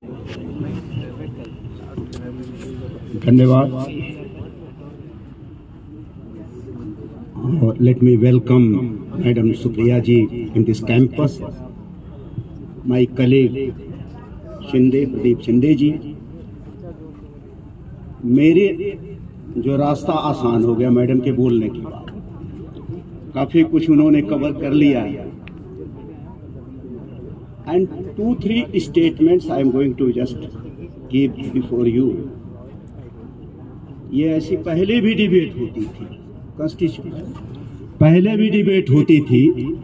धन्यवाद। Let me welcome Madam Supriya ji in this campus. My colleague Pradeep Shinde जी। मेरे जो रास्ता आसान हो गया मैडम के बोलने के बाद, काफी कुछ उन्होंने कवर कर लिया है। And 2-3 statements I am going to just give before you. ये ऐसी पहले भी डिबेट होती थी कॉन्स्टिट्यूशन, पहले भी डिबेट होती थी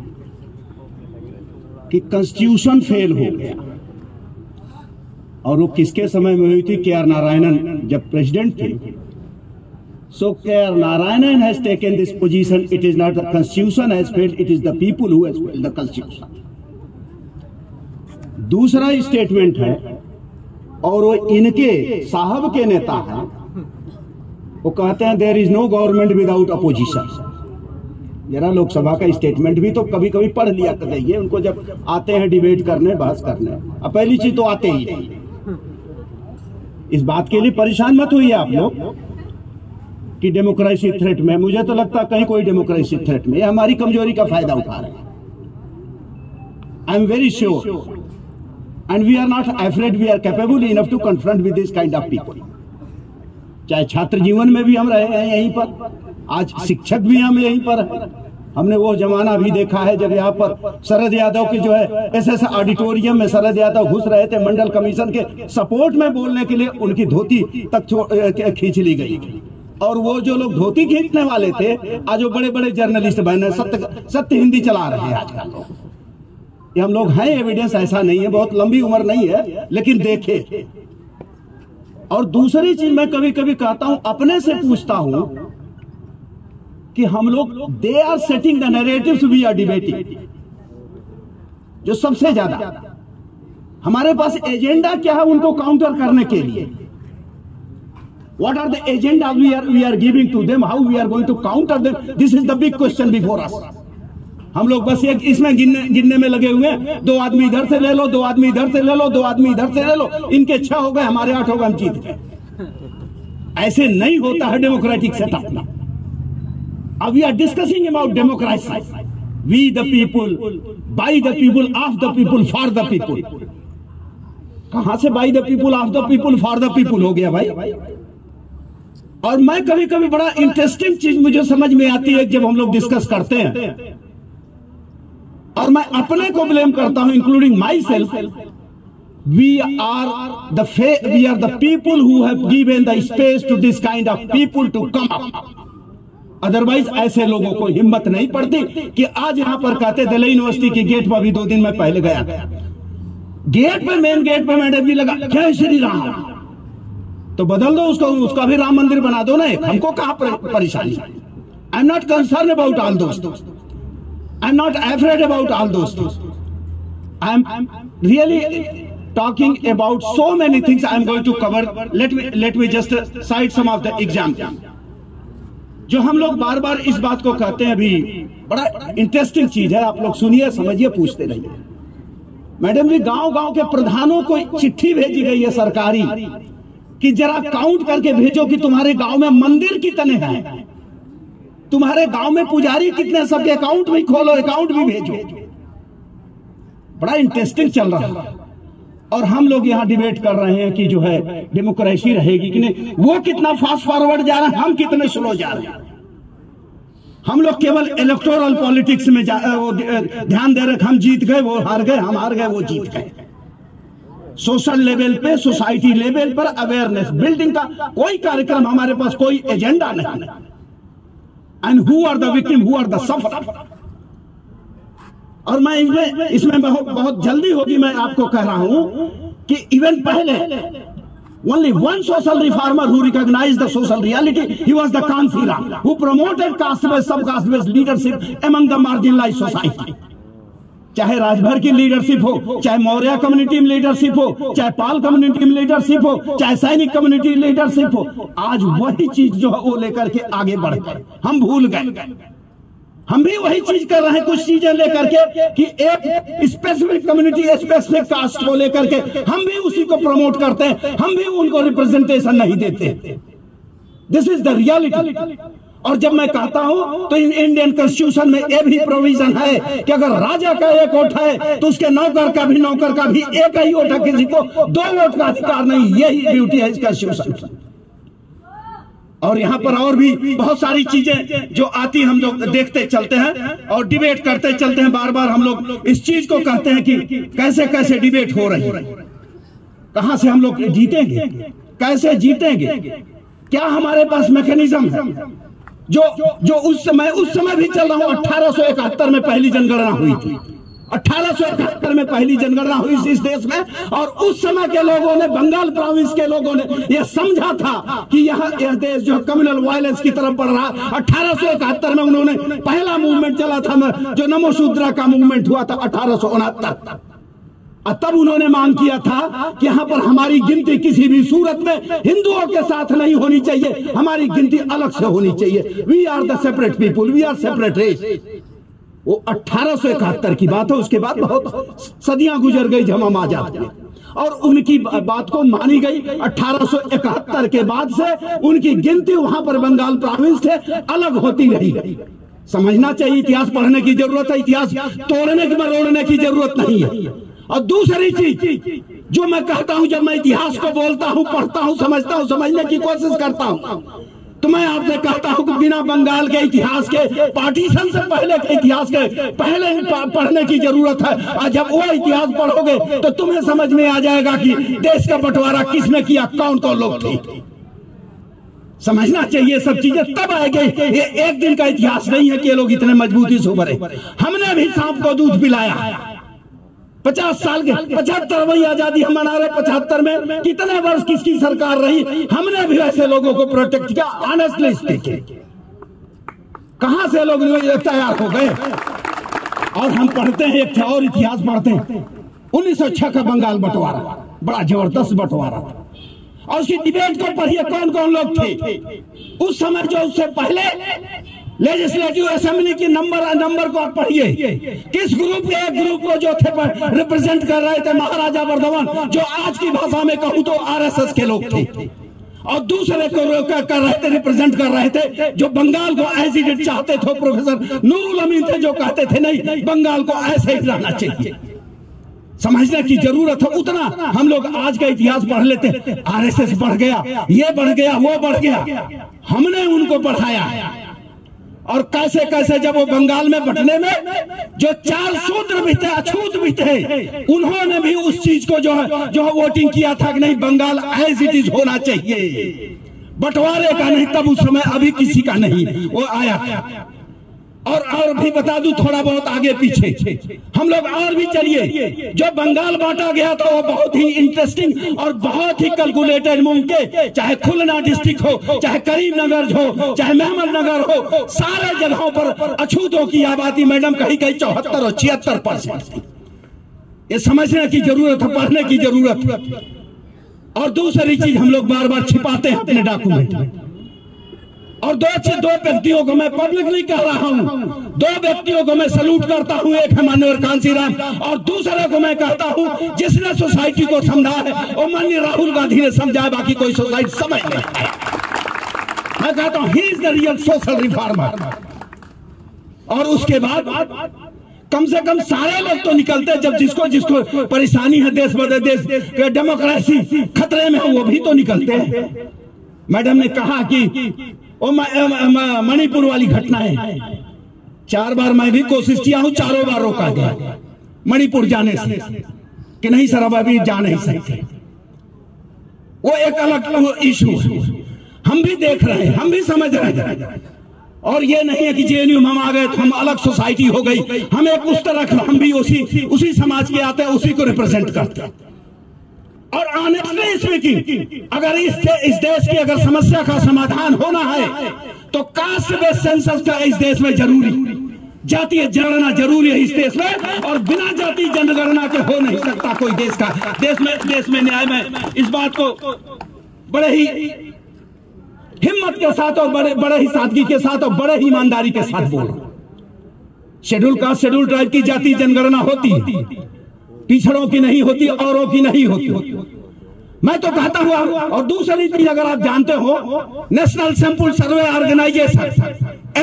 कि कॉन्स्टिट्यूशन फेल हो गया, और वो किसके समय में हुई थी? के.आर. नारायणन जब प्रेसिडेंट थे। So K R. Narayanan has taken this position. It is not the constitution has failed, it is the people who has failed the constitution. दूसरा स्टेटमेंट है, और वो इनके साहब के नेता हैं, वो कहते हैं there is no government without opposition. जरा लोकसभा का स्टेटमेंट भी तो कभी कभी पढ़ लिया करिए, उनको जब आते हैं डिबेट करने, बहस करने। अब पहली चीज तो आते ही नहीं, इस बात के लिए परेशान मत होइए आप लोग कि डेमोक्रेसी थ्रेट में। मुझे तो लगता है कहीं कोई डेमोक्रेसी थ्रेट में, हमारी कमजोरी का फायदा उठा रहे हैं। I am very sure and we are not afraid, we are capable enough to confront with this kind of people. चाहे छात्र जीवन में भी हम रहे हैं यहीं पर, आज शिक्षक भी हम यहीं पर हैं। हमने वो जमाना भी देखा है जब यहाँ पर शरद यादव के जो है एसएस ऑडिटोरियम में शरद यादव घुस रहे थे, मंडल कमीशन के सपोर्ट में बोलने के लिए उनकी धोती तक खींच ली गई थी। और वो जो लोग धोती खींचने वाले थे, आज वो बड़े बड़े जर्नलिस्ट बने, सत्य हिंदी चला रहे हैं आजकल लोग। ये हम लोग हैं, एविडेंस ऐसा नहीं है, बहुत लंबी उम्र नहीं है, लेकिन देखे। और दूसरी चीज मैं कभी कभी कहता हूं, अपने से पूछता हूं कि हम लोग they are setting the narratives, we are debating. जो सबसे ज्यादा हमारे पास एजेंडा क्या है उनको काउंटर करने के लिए, what are the agenda we are giving to them, how we are going to counter them, this is the big question before us. हम लोग बस एक इसमें गिनने में लगे हुए हैं, 2 आदमी इधर से ले लो, 2 आदमी इधर से ले लो, 2 आदमी इधर से ले लो, इनके 6 हो गए, हमारे 8 हो गए, हम जीत गए। ऐसे नहीं होता है डेमोक्रेटिक सेटअप। अब we are discussing about democracy, we the people, by the people, of the people, for the people. कहां से by the people, of the people, for the people हो गया भाई? और मैं कभी कभी बड़ा इंटरेस्टिंग चीज मुझे समझ में आती है जब हम लोग डिस्कस करते हैं, और मैं अपने को ब्लेम करता हूं, including myself. We are the people who have given the space to this kind of people to come up. Otherwise ऐसे लोगों को हिम्मत नहीं पड़ती कि आज यहां पर कहते दिल्ली यूनिवर्सिटी के गेट पर अभी 2 दिन में पहले गया था, गेट पे, मेन गेट पे मैडम जी लगा जय श्री राम, तो बदल दो उसको, उसका भी राम मंदिर बना दो ना। हमको कहां परेशानी? I am not concern about all दोस्त, I'm not afraid about all those things. I'm really talking about so many things I'm going to cover. Let me just cite some of the examples. जो हम लोग बार बार इस बात को कहते हैं, अभी बड़ा इंटरेस्टिंग चीज है, आप लोग सुनिए, समझिए, पूछते रहिए। मैडम जी, गांव-गांव के प्रधानों को चिट्ठी भेजी गई है सरकारी कि जरा काउंट करके भेजो कि तुम्हारे गांव में मंदिर कितने हैं, तुम्हारे गांव में पुजारी कितने, सबके अकाउंट भी खोलो, अकाउंट भी भेजो। बड़ा इंटरेस्टिंग चल रहा है। और हम लोग यहां डिबेट कर रहे हैं कि जो है डेमोक्रेसी रहेगी कि नहीं, वो कितना फास्ट फॉरवर्ड जा रहा है, हम कितने स्लो जा रहे हैं। हम लोग केवल इलेक्टोरल पॉलिटिक्स में ध्यान दे रहे, हम जीत गए, वो हार गए, हम हार गए, वो जीत गए। सोशल लेवल पे, सोसाइटी लेवल पर अवेयरनेस बिल्डिंग का कोई कार्यक्रम हमारे पास, कोई एजेंडा नहीं। And who are the victim, who are the sufferer? और मैं इसमें बहुत जल्दी होगी, मैं आपको कह रहा हूं कि इवन पहले only one social reformer who recognized the social reality, he was the Kansi Ram, who promoted caste-based, sub-caste-based leadership among the marginalized society. चाहे राजभर की लीडरशिप हो, चाहे मौर्य कम्युनिटी में लीडरशिप हो, चाहे पाल कम्युनिटी में लीडरशिप हो, चाहे सैनिक कम्युनिटी लीडरशिप हो, आज वही चीज जो है वो लेकर के आगे बढ़ गए। हम भूल गए, हम भी वही चीज कर रहे हैं, कुछ चीजें लेकर के कि एक स्पेसिफिक कम्युनिटी, स्पेसिफिक कास्ट को लेकर के हम भी उसी को प्रमोट करते हैं, हम भी उनको रिप्रेजेंटेशन नहीं देते। This is the reality. और जब मैं कहता हूं तो इंडियन कॉन्स्टिट्यूशन में यह भी प्रोविजन है कि अगर राजा का एक वोट है तो उसके नौकर का भी एक ही वोट है, किसी को 2 वोट का अधिकार नहीं। यही ब्यूटी है इस कॉन्स्टिट्यूशन। और यहाँ पर और भी बहुत सारी चीजें जो आती हम लोग देखते चलते हैं और डिबेट करते चलते हैं। बार बार हम लोग इस चीज को कहते हैं कि कैसे कैसे डिबेट हो रही है, कहां से हम लोग जीतेंगे, कैसे जीतेंगे, क्या हमारे पास मैकेनिज्म है जो उस समय भी चल रहा हूं। 1871 में पहली जनगणना हुई थी, 1871 में पहली जनगणना हुई इस देश में, और उस समय के लोगों ने, बंगाल प्रोविंस के लोगों ने यह समझा था कि यह देश जो कम्युनल वायलेंस की तरफ बढ़ रहा। 1871 में उन्होंने पहला मूवमेंट चला था जो नमोशूद्रा का मूवमेंट हुआ था 1869। तब उन्होंने मांग किया था कि यहाँ पर हमारी गिनती किसी भी सूरत में हिंदुओं के साथ नहीं होनी चाहिए, हमारी गिनती अलग से होनी चाहिए। We are the separate people, we are separate race. वो 1871 की बात है। उसके बाद बहुत सदियां गुजर गई जब हम आजाद हुए और उनकी बात को मानी गई। 1871 के बाद से उनकी गिनती वहां पर बंगाल प्रोविंस से अलग होती रही। समझना चाहिए, इतिहास पढ़ने की जरूरत है, इतिहास तोड़ने की मरोड़ने की जरूरत नहीं है। और दूसरी चीज जो मैं कहता हूं, जब मैं इतिहास को बोलता हूं, पढ़ता हूं, समझता हूं, समझने की कोशिश करता हूं, तो मैं आपसे कहता हूं कि बिना बंगाल के इतिहास के, पार्टीशन से पहले के इतिहास के पहले पढ़ने की जरूरत है। और जब वो इतिहास पढ़ोगे तो तुम्हें समझ में आ जाएगा कि देश का बंटवारा किसने किया, कौन कौन लोग थे। समझना चाहिए सब चीजें, तब आएगी। ये एक दिन का इतिहास नहीं है कि ये लोग इतने मजबूती से उभरे। हमने भी सांप को दूध पिलाया। 50 साल के 75वीं आजादी हम मना रहे। 75 में कितने वर्ष किसकी सरकार रही, हमने भी ऐसे लोगों को प्रोटेक्ट किया। ऑनेस्टली स्पीकिंग, कहां से लोग तैयार हो गए। और हम पढ़ते हैं, एक और इतिहास पढ़ते हैं, 1906 का बंगाल बंटवारा, बड़ा जबरदस्त बंटवारा था। और उसकी डिबेट को पढ़िए, कौन कौन लोग थे उस समय। जो उससे पहले लेजिस्लेटिव असेंबली की नंबर को आप पढ़िए, किस ग्रुप के, एक ग्रुप को जो थे रिप्रेजेंट कर रहे थे महाराजा वर्धमान, जो आज की भाषा में कहूं तो आरएसएस के लोग थे। और दूसरे को कर रहे थे, रिप्रेजेंट कर रहे थे, जो बंगाल को एज इट इज चाहते थे। प्रोफेसर नूरुल अमीन थे, जो कहते थे नहीं, बंगाल को ऐसे ही रहना चाहिए। समझने की जरूरत है। उतना हम लोग आज का इतिहास पढ़ लेते, आरएसएस बढ़ गया, ये बढ़ गया, वो बढ़ गया। हमने उनको बढ़ाया। और कैसे कैसे जब वो बंगाल में बंटने में जो 4 शूद्र भी थे, अछूत भी थे, उन्होंने भी उस चीज को जो है वोटिंग किया था कि नहीं, बंगाल एज इट इज होना चाहिए, बंटवारे का नहीं। तब उस समय अभी किसी का नहीं वो आया था। और भी बता दूं थोड़ा बहुत आगे पीछे हम लोग और भी चलिए। जो बंगाल बांटा गया था वो बहुत ही इंटरेस्टिंग और बहुत ही कैलकुलेटेड मूव के, चाहे खुलना डिस्ट्रिक्ट हो, चाहे करीमनगर हो, चाहे मेहमदनगर हो, सारे जगहों पर अछूतों की आबादी मैडम कहीं कहीं 74 और 76%। ये समझने की जरूरत है, पढ़ने की जरूरत है। और दूसरी चीज हम लोग बार बार छिपाते हैं अपने डॉक्यूमेंट में। और दो व्यक्तियों को मैं पब्लिकली कह रहा हूं, 2 व्यक्तियों को मैं सल्यूट करता हूं। एक है माननीय कांसीराम, और दूसरे को मैं कहता हूं जिसने सोसाइटी को समझा है वो माननीय राहुल गांधी ने समझा है, बाकी कोई सोसाइटी समझ नहीं। मैं कहता हूं he is the real social reformer. और उसके बाद कम से कम सारे लोग तो निकलते, जब जिसको परेशानी है, देश डेमोक्रेसी खतरे में है, वो भी तो निकलते हैं। मैडम ने कहा कि मणिपुर वाली घटना है, 4 बार मैं भी कोशिश किया हूं, चारों बार रोका गया मणिपुर जाने से कि नहीं सर अब अभी जा नहीं सकते। वो एक अलग इशू है, हम भी देख रहे हैं, हम भी समझ रहे हैं। और ये नहीं है कि जेएनयू में हम आ गए तो हम अलग सोसाइटी हो गई, हम एक उस तरह हम भी उसी समाज के आते हैं, उसी को रिप्रेजेंट करते हैं। और ऑनेस्टली स्पीकिंग, अगर इस देश की अगर समस्या का समाधान होना है तो कास्ट बेस्ड सेंसस का इस देश में जरूरी, जातीय जनगणना जरूरी है इस देश में। और बिना जाति जनगणना के हो नहीं सकता कोई देश में न्याय में। इस बात को बड़े ही हिम्मत के साथ और बड़े ही सादगी के साथ और बड़े ही ईमानदारी के साथ बोल रहा हूं। शेड्यूल कास्ट शेड्यूल ट्राइब की जाति जनगणना होती है, पिछड़ों की नहीं होती, औरों की नहीं होती। मैं तो कहता हूं, और दूसरी चीज अगर आप जानते हो, national sample survey organisation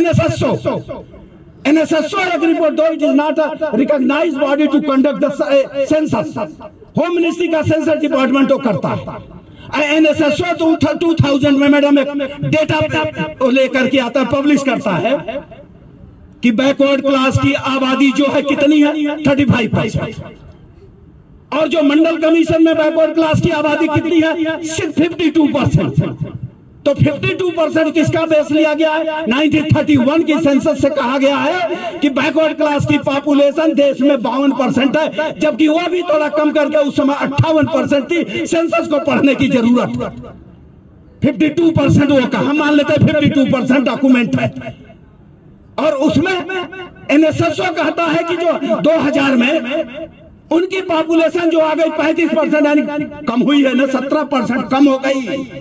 NSSO एक रिपोर्ट दो, it is not a recognised body to conduct the census. Home ministry का सेंसस डिपार्टमेंट तो करता है। NSSO तो 2000 में मैडम एक डेटा लेकर के आता है, पब्लिश करता है कि बैकवर्ड क्लास की आबादी जो है कितनी है, 35%। और जो मंडल कमीशन में बैकवर्ड क्लास की आबादी कितनी है, सिर्फ 52%। तो 52% किसका बेस लिया गया है? 1931 की सेंसस से कहा गया है कि बैकवर्ड क्लास की पॉपुलेशन देश में 52% है, जबकि वो भी थोड़ा कम करके उस समय 58% थी। सेंसस को पढ़ने की जरूरत, 52% वो कहा, मान लेते हैं 52% डॉक्यूमेंट है। और उसमें NSSO कहता है कि जो 2000 में उनकी पॉपुलेशन जो आ गई 35%, यानी कम हुई है ना, 17% कम हो गई।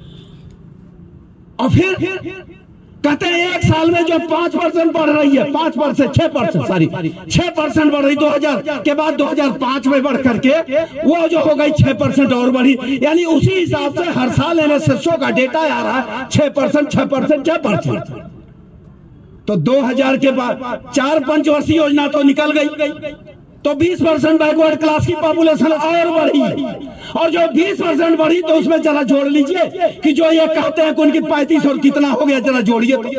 और फिर कहते हैं एक साल में जो 5% बढ़ रही है, 5% 6% सॉरी 6% बढ़ रही, 2000 के बाद 2005 में बढ़ करके वो जो हो गई 6% और बढ़ी। यानी उसी हिसाब से हर साल NSSO का डेटा आ रहा है 6%, 6%, 6%। तो 2000 के बाद 4 पंचवर्षीय योजना तो निकल गई, तो 20% बैकवर्ड क्लास की पॉपुलेशन और बढ़ी। और जो 20% बढ़ी तो उसमें जरा जोड़ लीजिए कि जो ये कहते हैं कि उनकी 35 और कितना हो गया, जरा जोड़िए तो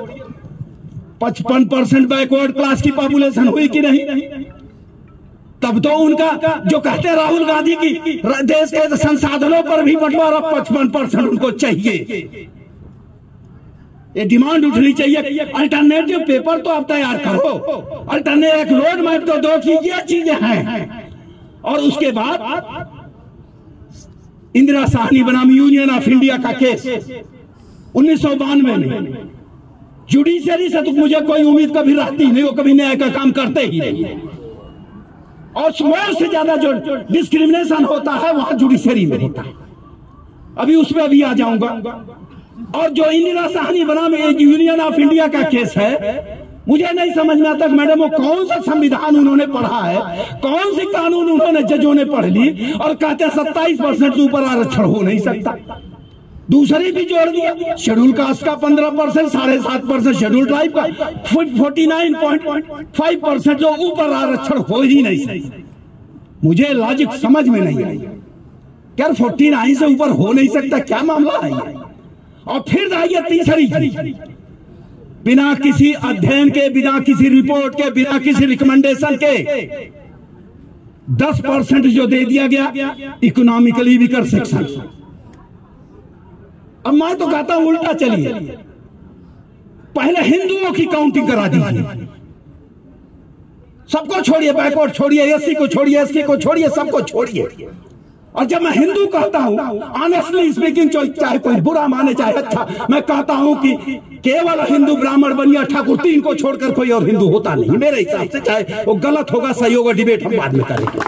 55% बैकवर्ड क्लास की पॉपुलेशन हुई कि नहीं? तब तो उनका जो कहते हैं राहुल गांधी की देश के संसाधनों पर भी बंटवारा 55% उनको चाहिए। ये डिमांड उठनी चाहिए। अल्टरनेटिव पेपर तो आप तैयार करो, अल्टरनेटिव एक रोड मैप तो दो कि ये चीजें हैं। और उसके बाद इंदिरा साहनी बनाम यूनियन ऑफ इंडिया का केस 1992 में, जुडिशरी से तो मुझे कोई उम्मीद कभी रहती नहीं, वो कभी न्याय का काम करते ही नहीं। और से ज्यादा जो डिस्क्रिमिनेशन होता है वहां जुडिशरी में होता है। अभी उसमें भी आ जाऊंगा। और जो इंदिरा साहनी बनाम यूनियन ऑफ इंडिया का केस है, मुझे नहीं समझ में आता मैडम वो कौन सा संविधान उन्होंने पढ़ा है, कौन सी कानून उन्होंने जजों ने पढ़ ली और कहते हैं 27% से ऊपर आरक्षण हो नहीं सकता। दूसरी भी जोड़ दिया, शेड्यूल कास्ट का 15%, 7.5% शेड्यूल ट्राइब का, 49.5% जो ऊपर आरक्षण हो ही नहीं सकता। मुझे लॉजिक समझ में नहीं आई यार, 49 से ऊपर हो नहीं सकता, क्या मामला है? और फिर आइए तीसरी चीज, बिना किसी अध्ययन के, बिना किसी रिपोर्ट के, बिना किसी रिकमेंडेशन के 10% जो दे दिया गया इकोनॉमिकली वीकर सेक्शन। अब मैं तो कहता हूं उल्टा चलिए, पहले हिंदुओं की काउंटिंग करा दीजिए, सबको छोड़िए, बैकवर्ड छोड़िए, एससी को छोड़िए, एसटी को छोड़िए, सबको छोड़िए। और जब मैं हिंदू कहता हूं, ऑनेस्टली स्पीकिंग, चाहे कोई बुरा माने चाहे अच्छा, मैं कहता हूं कि केवल हिंदू, ब्राह्मण, बनिया, ठाकुर, 3 को छोड़कर कोई और हिंदू होता नहीं मेरे हिसाब से। चाहे वो गलत होगा, सही होगा, डिबेट हम बाद में करेंगे।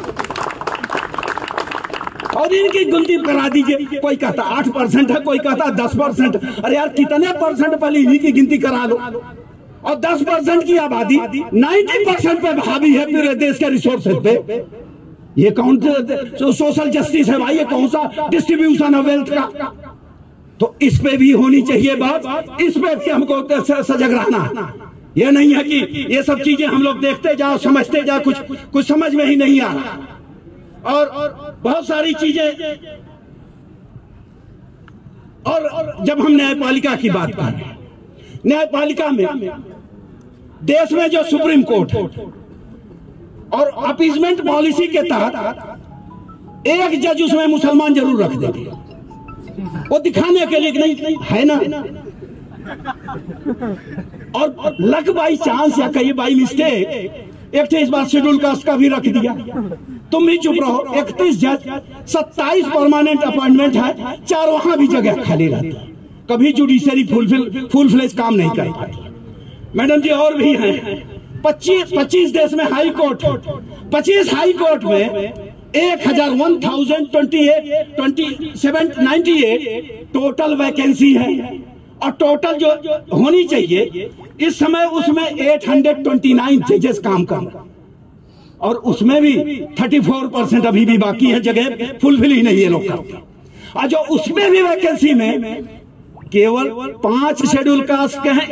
और इनकी गिनती करा दीजिए, कोई कहता 8% है, कोई कहता 10%। अरे यार कितने परसेंट पहले इन्हीं की गिनती करा लो। और 10% की आबादी 90% पे हावी है पूरे देश के रिसोर्सेज पे। ये कौन सा सोशल जस्टिस है भाई? ये कौन सा डिस्ट्रीब्यूशन है वेल्थ का? तो इस पे भी होनी चाहिए बात, इस पे भी हमको सजग रहना। ये नहीं है कि ये सब चीजें हम लोग देखते जाओ, समझते जाओ, कुछ समझ में ही नहीं आ रहा। और बहुत सारी चीजें। और जब हम न्यायपालिका की बात कर रहे हैं, न्यायपालिका में देश में जो सुप्रीम कोर्ट और अपीजमेंट पॉलिसी के तहत एक जज उसमें मुसलमान जरूर रख देंगे, वो दिखाने के लिए नहीं है ना। और लक बाई चांस या कहीं बाई मिस्टेक एक इस बार शेड्यूल कास्ट का भी रख दिया, तुम भी चुप रहो। 31 जज, 27 परमानेंट अपॉइंटमेंट है, 4 वहां भी जगह खाली रहती है। कभी जुडिशरी फुल फ्लेज काम नहीं कर पाती मैडम जी। और भी हैं 25 देश में हाई कोर्ट, 25 हाई कोर्ट में 1028 टोटल वैकेंसी है। और टोटल जो होनी चाहिए इस समय उसमें 829 जजेस काम कर रहे हैं और उसमें भी 34% अभी भी बाकी है, जगह फुलफिल ही नहीं है लोग करते। और जो उसमें भी वैकेंसी में केवल 5 शेड्यूल कास्ट के हैं,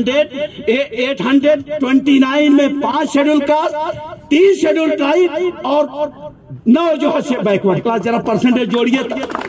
829 में 5 शेड्यूल कास्ट, 3 शेड्यूल ट्राइब और 9 जो है बैकवर्ड क्लास। जरा परसेंटेज जोड़िए,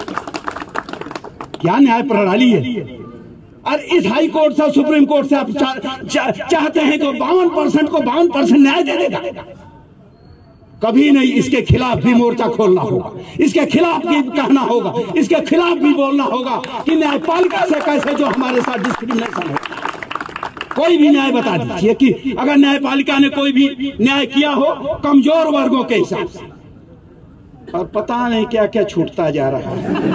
क्या न्याय प्रणाली है। और इस हाई कोर्ट से सुप्रीम कोर्ट से आप चाहते हैं कि 52% को 52% न्याय दे देगा? कभी नहीं। इसके खिलाफ भी मोर्चा खोलना होगा, इसके खिलाफ भी कहना होगा, इसके खिलाफ भी बोलना होगा कि न्यायपालिका से कैसे जो हमारे साथ डिस्क्रिमिनेशन है। कोई भी न्याय बता दीजिए कि अगर न्यायपालिका ने कोई भी न्याय किया हो कमजोर वर्गों के हिसाब से, और पता नहीं क्या क्या छूटता जा रहा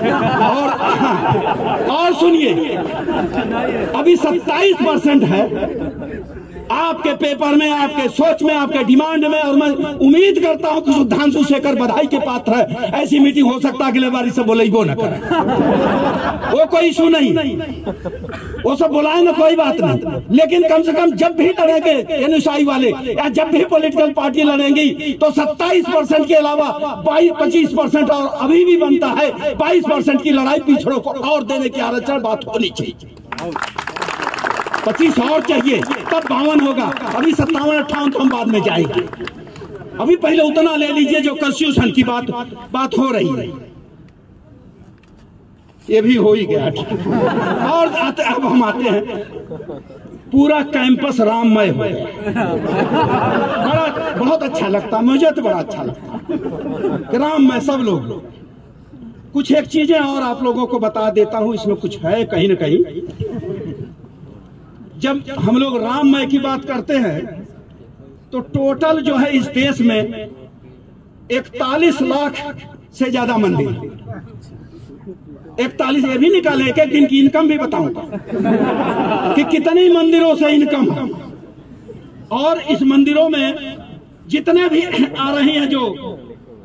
है। और सुनिए, अभी 27% है आपके पेपर में, आपके सोच में, आपके डिमांड में। और मैं उम्मीद करता हूं कि सुधांशु शेखर बधाई के पात्र है। ऐसी मीटिंग हो सकता है अगले बार सब बोले वो न करे, वो कोई इशू नहीं, वो सब बुलाए ना, कोई बात नहीं। लेकिन कम से कम जब भी लड़ेंगे एनएसआई वाले या जब भी पॉलिटिकल पार्टी लड़ेंगी तो 27% के अलावा 25% और अभी भी बनता है 22% की लड़ाई पिछड़ों को और देने की आरक्षण बात होनी चाहिए। 25 और चाहिए तब 52 होगा। अभी 57-58 तो हम बाद में जाएंगे, अभी पहले उतना ले लीजिए जो कॉन्स्टिट्यूशन की बात हो रही है। ये भी हो ही गया। और अब हम आते हैं, पूरा कैंपस राममय हो गया। बड़ा बहुत अच्छा लगता, मुझे तो बड़ा अच्छा लगता राममय सब लोग। कुछ एक चीजें और आप लोगों को बता देता हूं, इसमें कुछ है कहीं ना कहीं। जब हम लोग राममय की बात करते हैं तो टोटल जो है इस देश में 41 लाख से ज्यादा मंदिर। 41 ये भी निकाले, एक एक दिन की इनकम भी बताऊंगा कि कितने मंदिरों से इनकम है। और इस मंदिरों में जितने भी आ रहे हैं, जो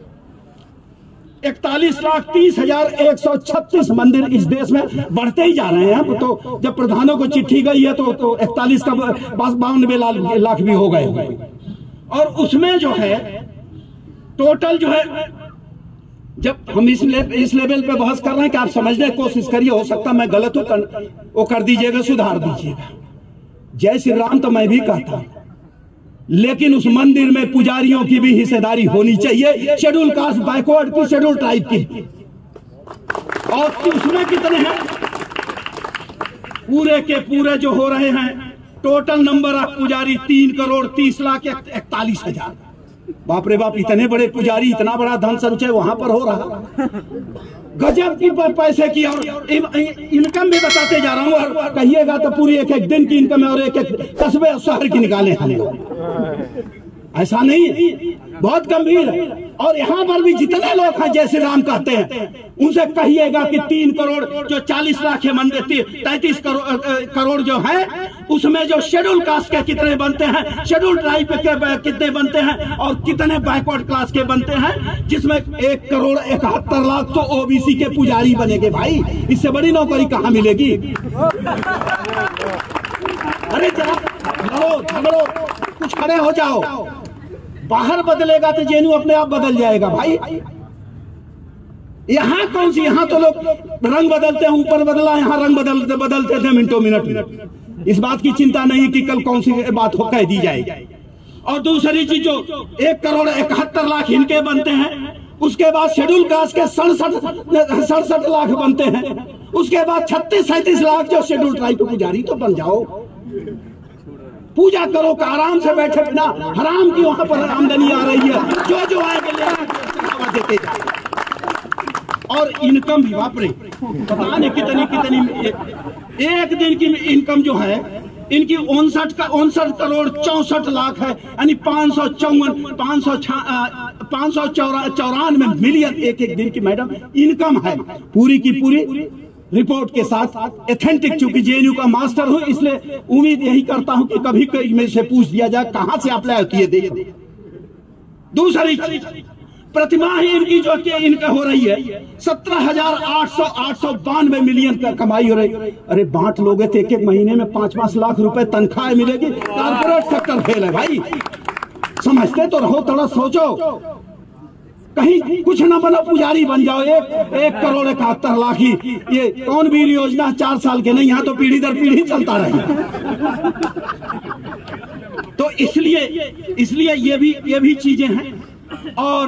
41,30,136 मंदिर इस देश में बढ़ते ही जा रहे हैं। तो जब प्रधानों को चिट्ठी गई है तो 41 का 92 लाख भी हो गए। और उसमें जो है टोटल जो है, जब हम इस लेवल पे बहस कर रहे हैं कि आप समझने की कोशिश करिए, हो सकता मैं गलत हूं, वो कर दीजिएगा, सुधार दीजिएगा। जय श्री राम तो मैं भी कहता, लेकिन उस मंदिर में पुजारियों की भी हिस्सेदारी होनी चाहिए, शेड्यूल कास्ट, बैकवर्ड की, शेड्यूल ट्राइब की। और उसमें कितने हैं? पूरे के पूरे जो हो रहे हैं, टोटल नंबर ऑफ पुजारी 3,30,41,41,000। बाप रे बाप, इतने बड़े पुजारी, इतना बड़ा धन संचय वहां पर हो रहा, गजब की पैसे की। और इनकम भी बताते जा रहा हूं, और कहिएगा तो पूरी एक एक दिन की इनकम है और एक एक कस्बे और शहर की निकाले हम लोग। ऐसा नहीं है, बहुत गंभीर है। और यहाँ पर भी जितने लोग हैं जय श्री राम कहते हैं, उनसे कहिएगा कि 3 करोड़ जो 40 लाख है मंदिर, 33 करोड़ जो है, उसमें जो शेड्यूल कास्ट के कितने बनते हैं, शेड्यूल ट्राइब के कितने बनते हैं, और कितने बैकवर्ड क्लास के बनते हैं, जिसमें 1,71 लाख तो ओबीसी के पुजारी बनेंगे। भाई, इससे बड़ी नौकरी कहाँ मिलेगी? अरे जरा झगड़ो, कुछ खड़े हो जाओ। बाहर बदलेगा तो जेएनयू अपने आप बदल जाएगा भाई। यहाँ कौन सी, यहाँ तो लोग रंग बदलते हैं, ऊपर बदला, यहाँ रंग बदलते थे मिनटों मिनट। इस बात की चिंता नहीं कि कल कौन सी बात हो कह दी जाएगी। और दूसरी चीज, जो 1,71 लाख इनके बनते हैं, उसके बाद शेड्यूल कास्ट के 67 लाख बनते हैं, उसके बाद 36-37 लाख जो शेड्यूल ट्राइब के पुजारी। तो बन जाओ, पूजा करो, का आराम से बैठे बिना हराम की वहां पर आमदनी आ रही है, जो आएंगे ले देते जाए। और इनकम भी बाप रे, पता नहीं कितनी एक दिन की इनकम जो है इनकी 59 करोड़ 64 लाख है, यानी 594 मिलियन एक एक दिन की मैडम इनकम है, पूरी की पूरी रिपोर्ट के साथ ऑथेंटिक। चूंकि जेएनयू का मास्टर हूं, इसलिए उम्मीद यही करता हूं कि कभी कभी में से पूछ दिया जाए कहां से अप्लाई होती है। देखिए, दूसरी प्रतिमा ही इनकी जो कि इनका हो रही है 17,892 मिलियन का कमाई हो रही। अरे बांट लोगे तो एक एक महीने में 5-5 लाख रुपए तनख्वाह मिलेगी। कारपोरेट सेक्टर फेल है भाई, समझते तो रहो, थोड़ा सोचो। कहीं कुछ ना बनो, पुजारी बन जाओ। 1 करोड़ 71 लाख ही ये कौन वीर योजना 4 साल के नहीं, यहाँ तो पीढ़ी दर पीढ़ी चलता रहे। तो इसलिए ये भी चीजें हैं। और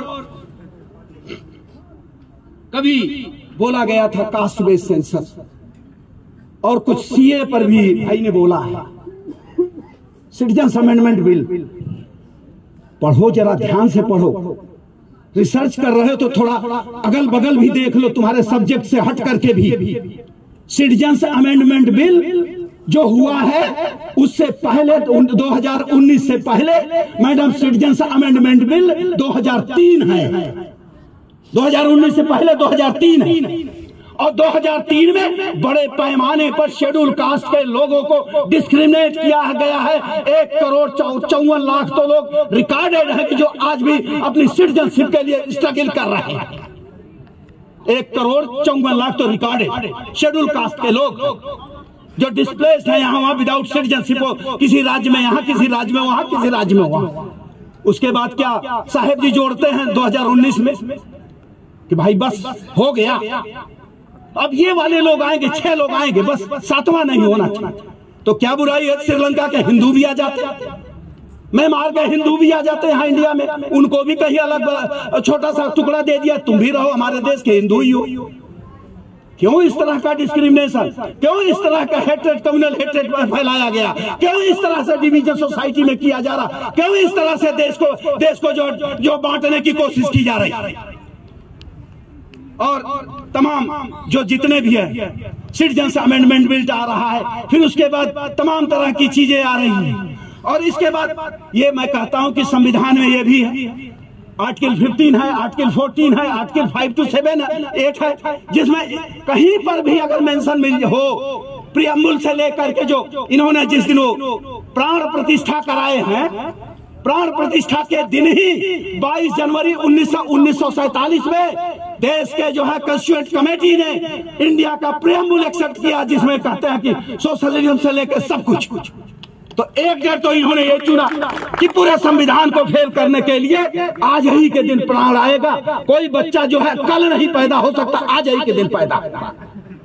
कभी बोला गया था कास्ट बेस्ड सेंसस, और कुछ सीए पर भी भाई ने बोला है। सिटीजन अमेंडमेंट बिल पढ़ो, जरा ध्यान से पढ़ो। रिसर्च कर रहे हो तो थोड़ा अगल बगल भी देख लो, तुम्हारे सब्जेक्ट से हट करके भी। सिटीजन अमेंडमेंट बिल जो हुआ है उससे पहले 2019 से पहले मैडम सिटीजन अमेंडमेंट बिल 2003 है। 2019 से पहले 2003 है। और 2003 में बड़े पैमाने पर शेड्यूल कास्ट के लोगों को डिस्क्रिमिनेट किया गया है। 1 करोड़ 54 लाख तो लोग रिकॉर्डेड है कि जो आज भी अपनी सिटीजनशिप के लिए स्ट्रगल कर रहे हैं। 1 करोड़ 54 लाख तो रिकॉर्डेड शेड्यूल कास्ट के लोग जो डिस्प्लेस्ड है यहाँ वहां विदाउट सिटीजनशिप, किसी राज्य में यहाँ, किसी राज्य में वहां, किसी राज्य में वहां। उसके बाद क्या साहेब जी जोड़ते हैं 2019 में कि भाई बस हो गया, अब ये वाले लोग आएंगे, 6 लोग आएंगे, बस 7वां नहीं होना चाहिए। तो क्या बुराई है, श्रीलंका के हिंदू भी आ जाते हैं, म्यांमार के हिंदू भी आ जाते हैं इंडिया में, उनको भी कहीं अलग छोटा सा टुकड़ा दे दिया, तुम भी रहो हमारे देश के हिंदू ही हो। क्यों इस तरह का डिस्क्रिमिनेशन, क्यों इस तरह का हेट्रेड, कम्युनल हेट्रेड फैलाया गया, क्यों इस तरह से डिवीजन सोसाइटी में किया जा रहा, क्यों इस तरह से देश को जो बांटने की कोशिश की जा रही। और तमाम जो जितने भी है सिटीजन अमेंडमेंट बिल आ रहा है, फिर उसके बाद तमाम तरह की चीजें आ रही हैं। और इसके बाद ये मैं कहता हूं कि संविधान में ये भी है, आर्टिकल 15 है, आर्टिकल 14 है, आर्टिकल 5 to 7 8 है, जिसमें कहीं पर भी अगर मेंशन मिल हो प्रियम्बुल से लेकर के जो इन्होंने जिस दिन प्राण प्रतिष्ठा कराए हैं, प्राण प्रतिष्ठा के दिन ही 22 जनवरी 1947 में देश के जो है कॉन्स्टिट्यूएंट कमेटी ने इंडिया का प्रियम्बुल एक्सेप्ट किया, जिसमें कहते हैं कि सोशलिज्म से लेकर सब कुछ। तो एक डेढ़ तो इन्होंने ये चुना कि पूरे संविधान को फेल करने के लिए आज ही के दिन प्राण आएगा। कोई बच्चा जो है कल नहीं पैदा हो सकता, आज ही के दिन पैदा होगा।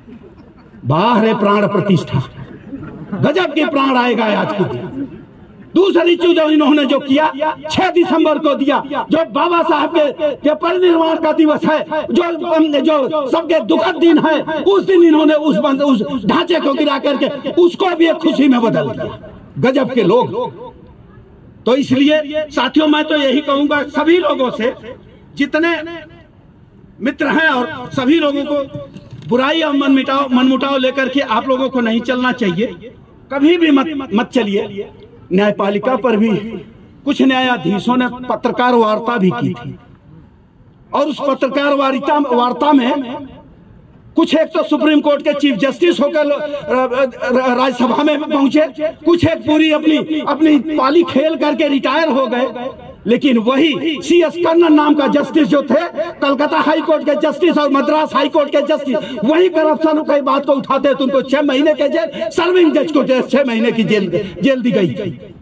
बाहर है प्राण प्रतिष्ठा, गजब के प्राण आएगा आज के दिन। दूसरी चीज इन्होंने जो किया 6 दिसंबर को दिया, जो बाबा साहब के परिनिर्वाण का दिवस है, जो सबके दुखद दिन है, उस दिन इन्होंने उस ढांचे को गिरा करके उसको भी एक खुशी में बदल दिया। गजब के लोग। तो इसलिए साथियों मैं तो यही कहूंगा सभी लोगों से, जितने मित्र हैं और सभी लोगों को, बुराई और मनमुटाव लेकर के आप लोगों को नहीं चलना चाहिए। कभी भी मत चलिए। न्यायपालिका पर भी कुछ न्यायाधीशों ने पत्रकार वार्ता भी की थी, और उस पत्रकार वार्ता में कुछ एक तो सुप्रीम कोर्ट के चीफ जस्टिस होकर राज्यसभा में पहुंचे, कुछ एक पूरी अपनी पाली खेल करके रिटायर हो गए। लेकिन वही CS कर्णन नाम का जस्टिस जो थे, कलकत्ता हाई कोर्ट के जस्टिस और मद्रास हाई कोर्ट के जस्टिस, वही करप्शन की बात को उठाते तो उनको 6 महीने के जेल, सर्विंग जज को 6 महीने की जेल दी गई।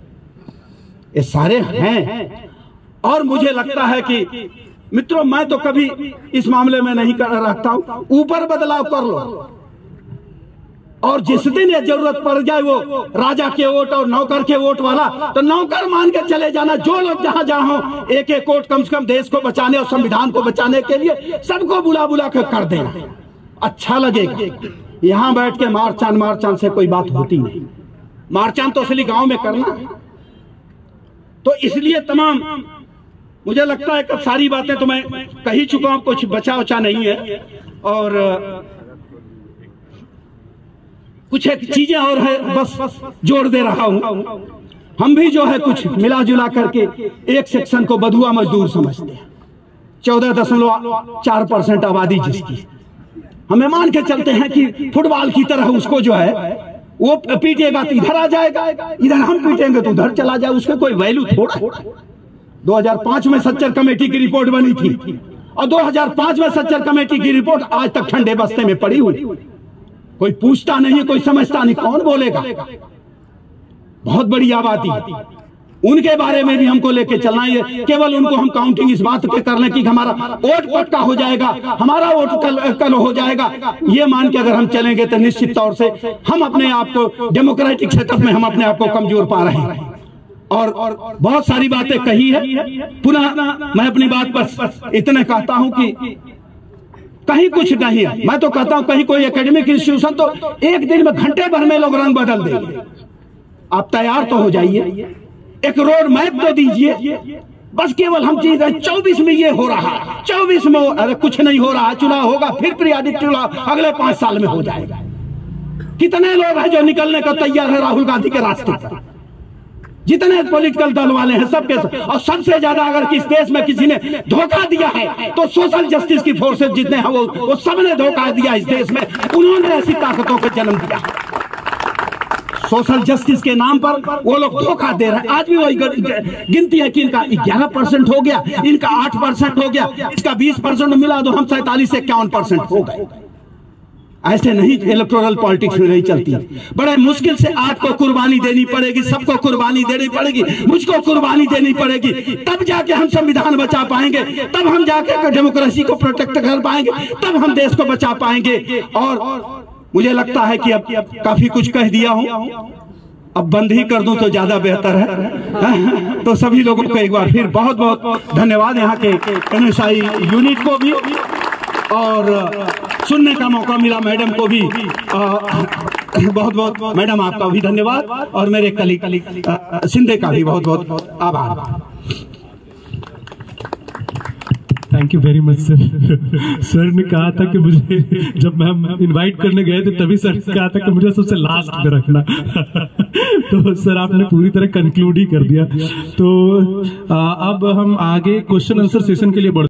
ये सारे हैं। और मुझे लगता है कि मित्रों मैं तो कभी इस मामले में नहीं रखता हूं, ऊपर बदलाव कर लो, और जिस दिन ये जरूरत पड़ जाए वो राजा के वोट और नौकर के वोट वाला, तो नौकर मान के चले जाना। जो लोग जहां हो, एक वोट कम से कम देश को बचाने और संविधान को बचाने के लिए सबको बुला कर देना, अच्छा लगेगा। यहां बैठ के मारचान से कोई बात होती नहीं। मारचान तो असली गांव में करना है। तो इसलिए तमाम मुझे लगता है कि सारी बातें तो मैं कह ही चुका हूं, कुछ बचा नहीं है। और कुछ एक चीजें और है, बस जोड़ दे रहा हूं। हम भी जो है कुछ मिला जुला करके एक सेक्शन को बधुआ मजदूर समझते हैं। 14.4% आबादी जिसकी, हमें मान के चलते हैं कि फुटबॉल की तरह उसको जो है वो पीटेगा तो इधर आ जाएगा, इधर हम पीटेंगे तो उधर चला जाए, उसके कोई वैल्यू थोड़ा। 2005 में सच्चर कमेटी की रिपोर्ट बनी थी और 2005 में सच्चर कमेटी की रिपोर्ट आज तक ठंडे बस्ते में पड़ी हुई, कोई पूछता नहीं, कोई समझता नहीं, कौन बोलेगा? बहुत बड़ी आबादी, उनके बारे में भी हमको लेके चलना है। केवल उनको हम काउंटिंग इस बात के कर लें कि हमारा वोट पक्का हो जाएगा, हमारा वोट कल हो जाएगा, ये मान के अगर हम चलेंगे तो निश्चित तौर से हम अपने आप को डेमोक्रेटिक सेटअप में हम अपने आप को कमजोर पा रहे हैं। और बहुत सारी बातें कही है, पुनः मैं अपनी बात पर इतने कहता हूं कि कहीं कुछ नहीं है। मैं तो कहता हूं कहीं कोई एकेडमिक इंस्टीट्यूशन तो एक दिन में घंटे भर में लोग रंग बदल देंगे। आप तैयार तो हो जाइए, एक रोड मैप तो दीजिए। बस केवल हम चीज 24 में ये हो रहा, 24 में अरे कुछ नहीं हो रहा, चुनाव होगा फिर पीरियडिक चुनाव अगले 5 साल में हो जाएगा। कितने लोग हैं जो निकलने को तैयार है राहुल गांधी के रास्ते पर? जितने पॉलिटिकल दल वाले हैं सबके और सबसे ज्यादा अगर किस देश में किसी ने धोखा दिया है तो सोशल जस्टिस की फोर्सेस जितने हैं वो सबने धोखा दिया इस देश में। उन्होंने ऐसी ताकतों को जन्म दिया, सोशल जस्टिस के नाम पर वो लोग धोखा दे रहे हैं। आज भी वही गिनती है कि इनका 11% हो गया, इनका 8% हो गया, इसका 20% मिला तो हम 47 से 51% हो गए। ऐसे नहीं, इलेक्टोरल पॉलिटिक्स में नहीं चलती। बड़े मुश्किल से आपको कुर्बानी देनी पड़ेगी, सबको कुर्बानी देनी पड़ेगी, मुझको कुर्बानी देनी पड़ेगी, तब जाके हम संविधान बचा पाएंगे, तब हम जाके डेमोक्रेसी को प्रोटेक्ट कर पाएंगे, तब हम देश को बचा पाएंगे। और मुझे लगता है कि अब काफी कुछ कह दिया हूं, अब बंद ही कर दूं तो ज्यादा बेहतर है। तो सभी लोगों को एक बार फिर बहुत बहुत धन्यवाद, यहाँ के NSI यूनिट को भी, और सुनने का मौका मिला मैडम को भी बहुत बहुत, मैडम आपका भी धन्यवाद, और मेरे कलीग शिंदे का भी बहुत बहुत आभार। Thank you very much sir. Sir ने कहा था कि मुझे, जब हम इनवाइट करने गए थे तभी सर ने कहा था कि मुझे सबसे लास्ट में रखना। तो सर आपने पूरी तरह कंक्लूड ही कर दिया। तो अब हम आगे क्वेश्चन आंसर सेशन के लिए बढ़ते